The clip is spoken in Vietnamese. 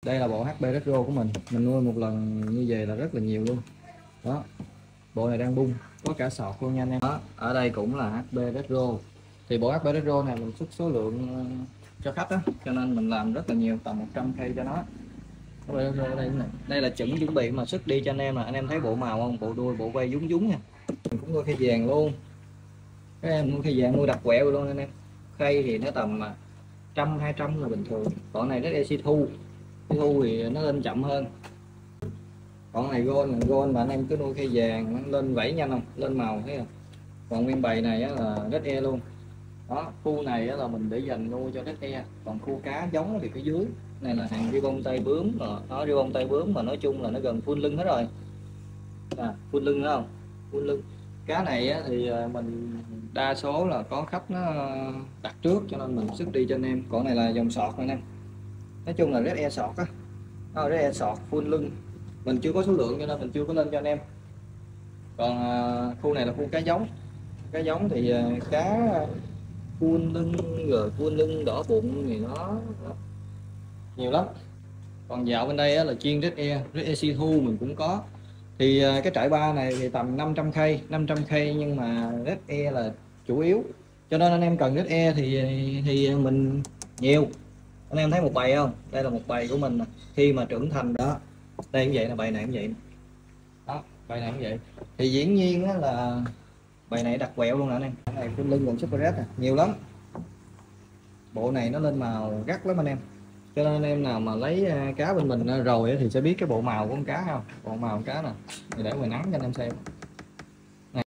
Đây là bộ HP Retro của mình nuôi một lần như vậy là rất là nhiều luôn đó. Bộ này đang bung, có cả sọt luôn nha anh em. Đó, ở đây cũng là HP Retro. Thì bộ HP Retro này mình xuất số lượng cho khách đó, cho nên mình làm rất là nhiều, tầm 100 cây cho nó. Đây là chuẩn bị mà xuất đi cho anh em. Là anh em thấy bộ màu không, bộ đuôi bộ quay dúng dúng nha. Mình cũng nuôi khay vàng luôn, các em nuôi khay vàng nuôi đặc quẹo luôn anh em. Khay thì nó tầm 100-200 là bình thường. Còn này nó thu thì nó lên chậm hơn. Còn này gold mà anh em cứ nuôi khay vàng nó lên vảy nhanh không, lên màu thấy không. Còn nguyên bầy này á, là red e luôn đó. Khu này á, là mình để dành nuôi cho red e. Còn khu cá giống thì phía dưới này là hàng ribbon tay bướm mà nó ribbon tay bướm mà nói chung là nó gần full lưng hết rồi. Full lưng đó không, full lưng. Cá này á, thì mình đa số là có khách nó đặt trước cho nên mình xuất đi cho anh em. Còn này là dòng sọt anh em, nói chung là red e sọt á, red e sọt full lưng. Mình chưa có số lượng cho nên mình chưa có lên cho anh em. Còn khu này là khu cá giống thì cá full lưng rồi full lưng đỏ bụng thì nó nhiều lắm. Còn dạo bên đây á, là chuyên red e thu mình cũng có. Thì cái trại ba này thì tầm 500 cây nhưng mà red e là chủ yếu, cho nên anh em cần red e thì mình nhiều. Anh em thấy một bầy không, đây là một bầy của mình khi mà trưởng thành đó. Đây cũng vậy, là bầy này cũng vậy đó, bầy này cũng vậy. Thì dĩ nhiên á, là bầy này đặt quẹo luôn nè anh em. Cái này full lưng còn super red nhiều lắm. Bộ này nó lên màu gắt lắm anh em, cho nên anh em nào mà lấy cá bên mình rồi thì sẽ biết cái bộ màu của con cá không. Bộ màu con cá nè, thì để ngoài nắng cho anh em xem.